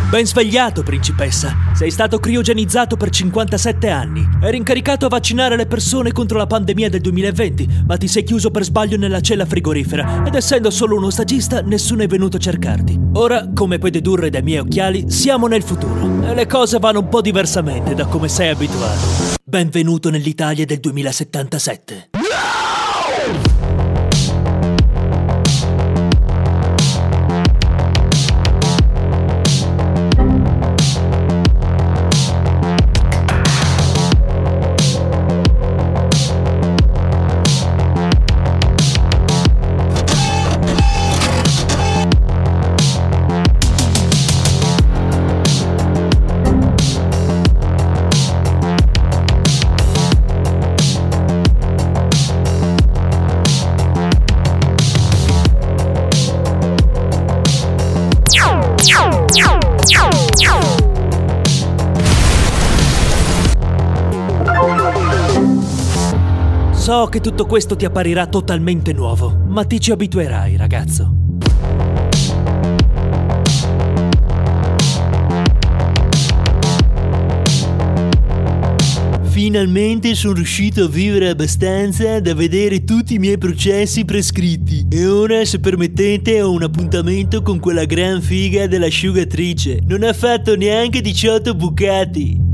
Ben svegliato, principessa. Sei stato criogenizzato per 57 anni. Eri incaricato a vaccinare le persone contro la pandemia del 2020, ma ti sei chiuso per sbaglio nella cella frigorifera ed essendo solo uno stagista, nessuno è venuto a cercarti. Ora, come puoi dedurre dai miei occhiali, siamo nel futuro e le cose vanno un po' diversamente da come sei abituato. Benvenuto nell'Italia del 2077. So che tutto questo ti apparirà totalmente nuovo, ma ti ci abituerai, ragazzo. Finalmente sono riuscito a vivere abbastanza da vedere tutti i miei processi prescritti. E ora, se permettete, ho un appuntamento con quella gran figa dell'asciugatrice. Non ha fatto neanche 18 bucati.